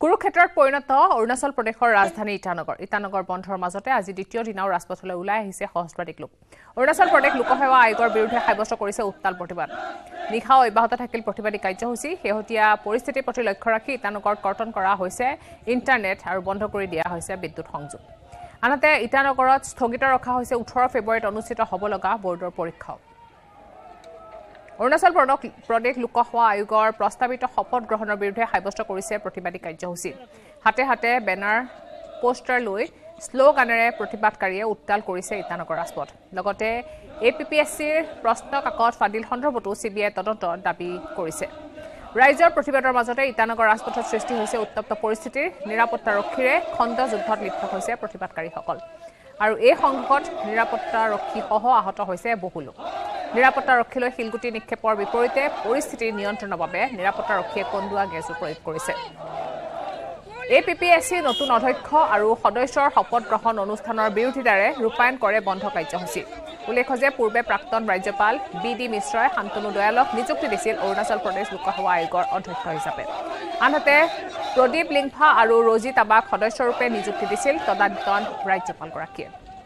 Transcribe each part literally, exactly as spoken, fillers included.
কুৰুক্ষেত্ৰত পৰিণত অৰুণাচল প্ৰদেশৰ ৰাজধানী ইটানগৰ ইটানগৰ বন্ধৰ মাজতে আজি দ্বিতীয় দিনাও ৰাজপথলৈ ওলাই আহিছে সহস্ৰাধিক লোক অৰুণাচল প্ৰদেশ লোকসেৱা আয়োগৰ বিৰুদ্ধে সাব্যস্ত কৰিছে উত্তাল প্ৰতিবাদ নিশা অব্যাহত থাকিল প্ৰতিবাদী কাৰ্যসূচী শেহতীয়া পৰিস্থিতিৰ প্ৰতি লক্ষ্য ৰাখি ইটানগৰত কৰ্তন কৰা হৈছে ইণ্টাৰনেট আৰু বন্ধ কৰি দিয়া হৈছে বিদ্যুৎ সংযোগ আনহাতে ইটানগৰত স্থগিত ৰখা হৈছে ওঠৰ ফেব্ৰুৱাৰীত অনুষ্ঠিত হ'ব লগা বৰ্ডৰ পৰীক্ষা অৰুণাচল প্ৰদেশ লোকসেৱা আয়োগৰ প্ৰস্তাৱিত শপত গ্ৰহণৰ বিৰুদ্ধে সাব্যস্ত কৰিছে প্ৰতিবাদী কাৰ্যসূচী হাতে হাতে বেনাৰ পোষ্টাৰ লৈ স্লোগানেৰে প্ৰতিবাদকাৰীয়ে উত্তাল কৰিছে ইটানগৰ ৰাজপথ লগতে এ পি পি এছ চিৰ প্ৰশ্ন কাকত ফাদিল সন্দৰ্ভতো চিবিআই তদন্তৰ দাবী কৰিছে ৰাইজৰ প্ৰতিবাদৰ মাজতে ইটানগৰ ৰাজপথত সৃষ্টি হৈছে উত্তপ্ত পৰিস্থিতিৰ নিৰাপত্তাৰক্ষীৰে খণ্ড যুদ্ধত লিপ্ত হৈছে প্ৰতিবাদকাৰীসকল আৰু এই সংঘাতত নিৰাপত্তাৰক্ষীসহ আহত হৈছে বহু লোক নিৰাপত্তাৰক্ষীলৈ শিলগুটি নিক্ষেপৰ বিপৰীতে পৰিস্থিতিৰ নিয়ন্ত্ৰণৰ বাবে নিৰাপত্তাৰক্ষীয়ে কন্দুৱা গেছো প্ৰয়োগ কৰিছে এ পি পি এছ চিৰ নতুন অধ্যক্ষ আৰু সদস্যৰ শপত গ্ৰহণ অনুষ্ঠানৰ বিৰোধিতাৰে ৰূপায়ণ কৰে বন্ধ কাৰ্যসূচী উল্লেখ্য যে পূৰ্বে প্ৰাক্তন ৰাজ্যপাল বি ডি মিশ্ৰই শান্তনু দয়ালক নিযুক্তি দিছিল অৰুণাচল প্ৰদেশ লোকসেৱা আয়োগৰ অধ্যক্ষ হিচাপে আনহাতে প্ৰদীপ লিংফা আৰু ৰজি তাবাক সদস্যৰূপে নিযুক্তি দিছিল তদানীন্তন ৰাজ্যপালগৰাকীয়ে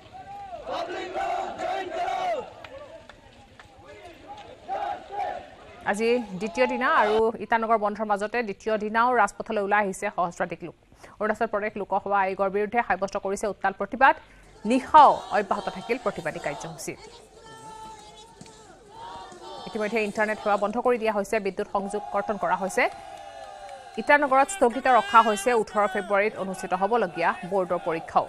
আজি দ্বিতীয় দিনা আৰু ইটানগৰ বন্ধৰ মাজতে দ্বিতীয় দিনাও ৰাজপথলৈ ওলাই আহিছে সহস্ৰাধিক লোক অৰুণাচল প্ৰদেশ লোকসেৱা আয়োগৰ বিৰুদ্ধে সাব্যস্ত কৰিছে উত্তাল প্ৰতিবাদ নিশাও অব্যাহত থাকিল প্ৰতিবাদী কাৰ্যসূচী ইতিমধ্যে ইণ্টাৰনেট সেৱা বন্ধ কৰি দিয়া হৈছে বিদ্যুৎ সংযোগ কৰ্তন কৰা হৈছে ইটানগৰত স্থগিত ৰখা হৈছে ওঠৰ ফেব্ৰুৱাৰীত অনুষ্ঠিত হ'বলগীয়া বৰ্ডৰ পৰীক্ষাও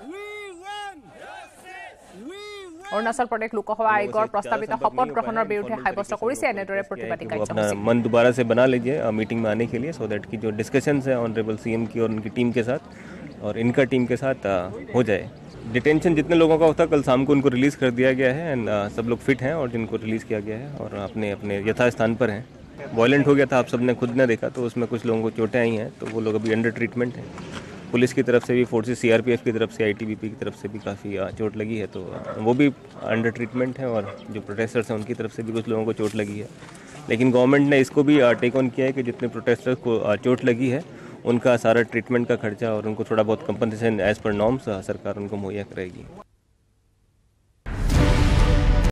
অৰুণাচল প্ৰদেশ লোকসেৱা আয়োগৰ প্ৰস্তাৱিত শপত গ্ৰহণৰ বিৰুদ্ধে সাব্যস্ত কৰিছে এনেদৰে প্ৰতিবাদী কাৰ্যসূচী मन दोबारा से बना लीजिए मीटिंग में आने के लिए सो दैट की जो डिस्कशंस है ऑनरेबल सीएम की और उनकी टीम के साथ और इनका टीम के साथ हो जाए डिटेंशन जितने लोगों का होता कल शाम को उनको रिलीज़ कर दिया गया है एंड सब लोग फिट हैं और जिनको रिलीज़ किया गया है और अपने अपने यथास्थान पर हैं वायलेंट हो गया था आप सबने खुद ने देखा तो उसमें कुछ लोगों को चोटें आई हैं तो वो लोग अभी अंडर ट्रीटमेंट हैं पुलिस की तरफ से भी फोर्सेस सीआरपीएफ की तरफ से आईटीबीपी की तरफ से भी काफ़ी चोट लगी है तो वो भी अंडर ट्रीटमेंट है और जो प्रोटेस्टर्स हैं उनकी तरफ से भी कुछ लोगों को चोट लगी है लेकिन गवर्नमेंट ने इसको भी टेक ऑन किया है कि जितने प्रोटेस्टर्स को चोट लगी है उनका सारा ट्रीटमेंट का खर्चा और उनको थोड़ा बहुत कंपनसेशन एज पर नॉर्म्स सरकार उनको मुहैया कराएगी।